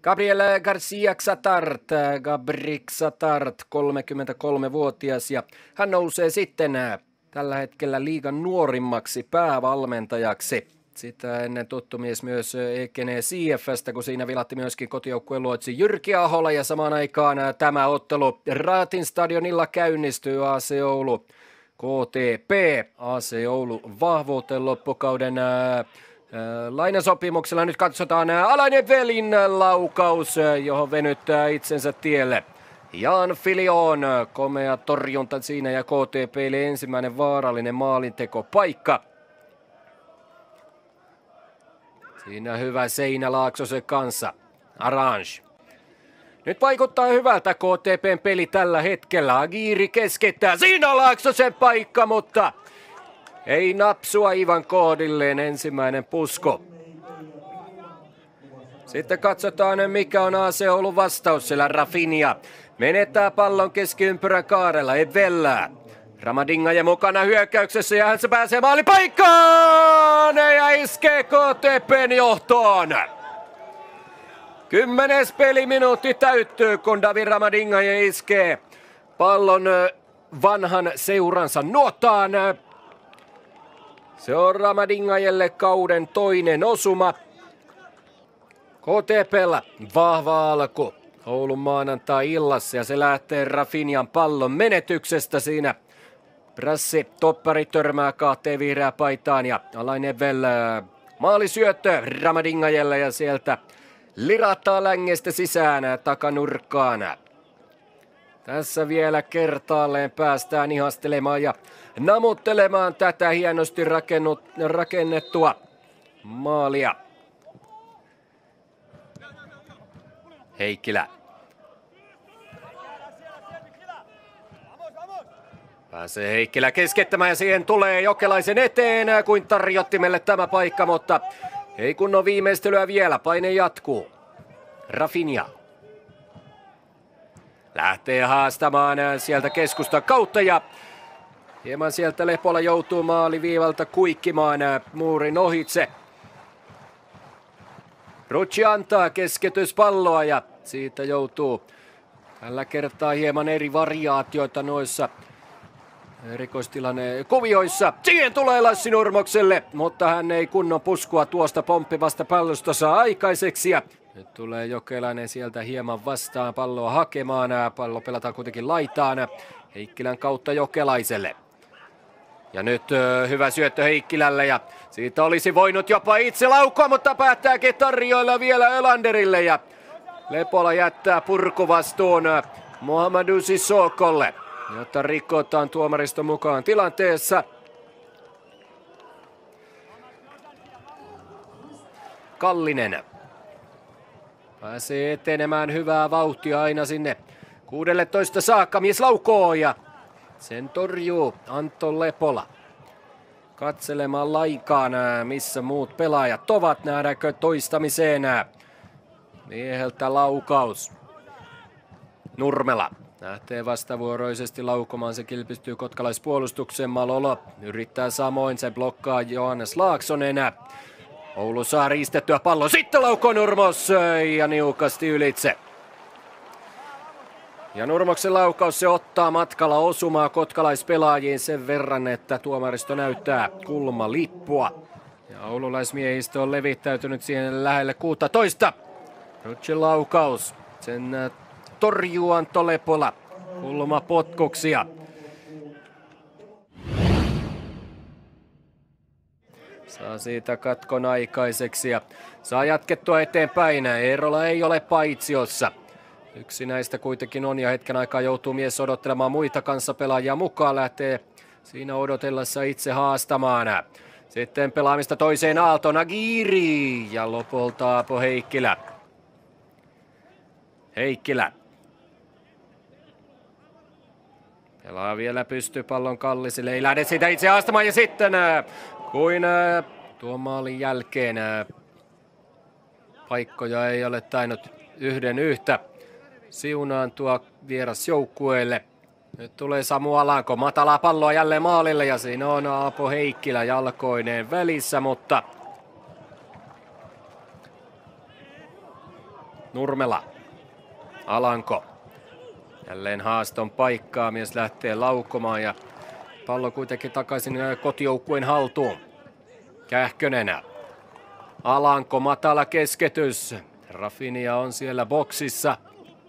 Gabriel Garcia Xatart, 33-vuotias, ja hän nousee sitten tällä hetkellä liigan nuorimmaksi päävalmentajaksi. Sitä ennen tuttu mies myös Ekene CF:stä, kun siinä vilatti myöskin kotijoukkueen luotsi Jyrki Ahola, ja samaan aikaan tämä ottelu Raatin stadionilla käynnistyy. AC Oulu KTP. AC Oulu vahvuuteen loppukauden lainasopimuksella. Nyt katsotaan Alainen Velin laukaus, johon venyttää itsensä tielle Jan Filion. Komea torjunta siinä ja KTP:lle ensimmäinen vaarallinen maalintekopaikka. Siinä hyvä seinä Laaksosen kanssa. Arrange. Nyt vaikuttaa hyvältä KTP:n peli tällä hetkellä. Agiri keskittää. Siinä on Laaksosen paikka, mutta ei napsua Ivan kohdilleen, ensimmäinen pusko. Sitten katsotaan, mikä on AC Oulun vastaus, sillä Rafinha menettää pallon keskiympyrän kaarella, ei vellää. Ramadingaje mukana hyökkäyksessä ja hän se pääsee maalipaikkaan ja iskee KTP:n johtoon. 10. peliminuutti täyttyy, kun David Ramadingaje iskee pallon vanhan seuransa nuotaan. Se on Ramadingajelle kauden toinen osuma. KTP:llä vahva alku Oulun maanantai-illassa ja se lähtee Rafinhan pallon menetyksestä siinä. Brassi toppari törmää kahteen vihreää paitaan ja Alainen Vel maalisyöttö Ramadingajelle ja sieltä lirahtaa längestä sisään takanurkkaan. Tässä vielä kertaalleen päästään ihastelemaan ja namuttelemaan tätä hienosti rakennettua maalia. Heikkilä. Pääsee Heikkilä keskittämään ja siihen tulee Jokelaisen eteen kuin tarjottimelle tämä paikka, mutta ei kunnon viimeistelyä vielä, paine jatkuu. Rafinha. Lähtee haastamaan sieltä keskustan kautta ja hieman sieltä Lepola joutuu maaliviivalta kuikkimaan muurin ohitse. Rucci antaa keskityspalloa ja siitä joutuu tällä kertaa hieman eri variaatioita noissa erikoistilanne kuvioissa. Siihen tulee Lassi Nurmokselle, mutta hän ei kunnon puskua tuosta pomppivasta pallosta saa aikaiseksi. Ja nyt tulee Jokelainen sieltä hieman vastaan palloa hakemaan. Pallo pelataan kuitenkin laitaan Heikkilän kautta Jokelaiselle. Ja nyt hyvä syöttö Heikkilälle ja siitä olisi voinut jopa itse laukua, mutta päättääkin tarjoilla vielä Ölanderille. Ja Lepola jättää purkuvastuun Mohamedou Sissokolle, jotta rikotaan tuomaristo mukaan tilanteessa. Kallinen pääsee etenemään hyvää vauhtia aina sinne 16 saakka. Mies laukoo ja sen torjuu Anton Lepola. Katselemaan laikaan, missä muut pelaajat ovat. Nähdäänkö toistamiseen mieheltä laukaus. Nurmela lähtee vastavuoroisesti laukomaan. Se kilpistyy kotkalaispuolustukseen. Malolo yrittää samoin. Se blokkaa Johannes Laaksonen. Oulu saa riistettyä pallon. Sitten laukoo Nurmos ja niukasti ylitse. Ja Nurmoksen laukaus se ottaa matkalla osumaa kotkalaispelaajiin sen verran, että tuomaristo näyttää kulmalippua. Ja oululaismiehistö on levittäytynyt siihen lähelle 16. Rucin laukaus. Sen torjuu Antto Lepola kulmapotkuksia. Saa siitä katkon aikaiseksi ja saa jatkettua eteenpäin. Eerola ei ole paitsiossa. Yksi näistä kuitenkin on ja hetken aikaa joutuu mies odottelemaan muita kanssapelaajia mukaan. Lähtee siinä odotellessa itse haastamaan. Sitten pelaamista toiseen aaltoon Agiri ja lopulta Aapo Heikkilä. Heikkilä. Pelaa vielä pystypallon Kallisille. Ei lähde sitä itse haastamaan ja sitten kuin tuon maalin jälkeen paikkoja ei ole tainnut yhden yhtä siunaantua vierasjoukkueelle. Nyt tulee Samu Alanko, matalaa palloa jälleen maalille ja siinä on Aapo Heikkilä jalkoineen välissä, mutta Nurmela. Alanko. Jälleen haaston paikkaa. Mies lähtee laukomaan ja pallo kuitenkin takaisin kotijoukkueen haltuun. Kähkönen. Alanko, matala keskitys. Rafinha on siellä boksissa.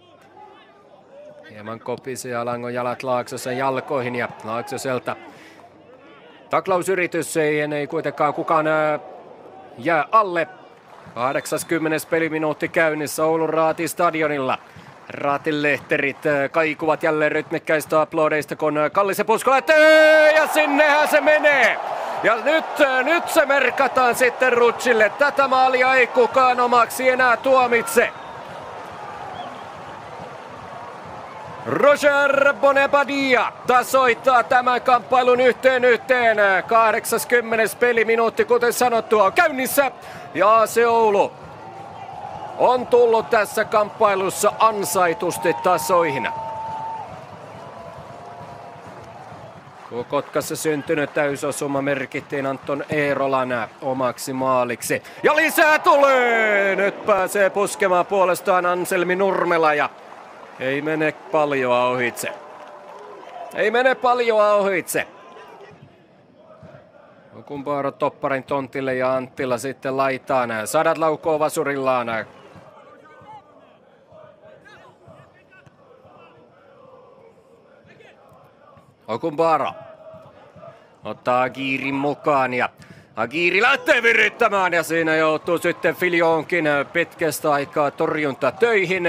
Hieman kopisee Alangon jalat Laaksosen jalkoihin ja Laaksoselta taklausyritys ei kuitenkaan kukaan jää alle. 80. peliminuutti käynnissä Oulun Raati-stadionilla. Raatin lehterit kaikuvat jälleen rytmikkäistä aplodeista, kun Kallisen Pusko lähtee ja sinnehän se menee. Ja nyt se merkataan sitten Rutsille. Tätä maalia ei kukaan omaksi enää tuomitse. Roger Bonebadia tasoittaa tämän kamppailun 1-1. 80. peliminuutti, kuten sanottua, on käynnissä. Ja se Oulu on tullut tässä kamppailussa ansaitusti tasoihin. Kotkassa syntynyt täysosuma merkittiin Anton Eerolan omaksi maaliksi. Ja lisää tulee! Nyt pääsee puskemaan puolestaan Anselmi Nurmela ja ei mene paljoa ohitse. Ei mene paljoa ohitse. Okunbaaro topparin tontille ja Anttila sitten laitaan. Sadat laukoo vasurillaan. Okunbaaro ottaa Agirin mukaan ja Agiri lähtee virittämään ja siinä joutuu sitten Filjonkin pitkästä aikaa torjunta töihin.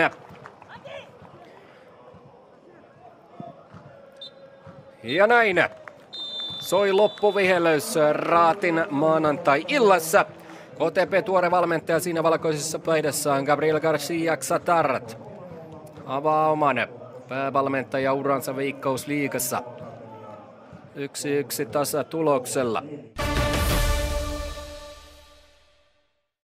Ja näin soi loppuvihellys Raatin maanantai-illassa. KTP tuore valmentaja siinä valkoisessa paidassa Gabriel Garcia Xatart avaa oman päävalmentajauransa Veikkausliigassa 1-1 tasatuloksella.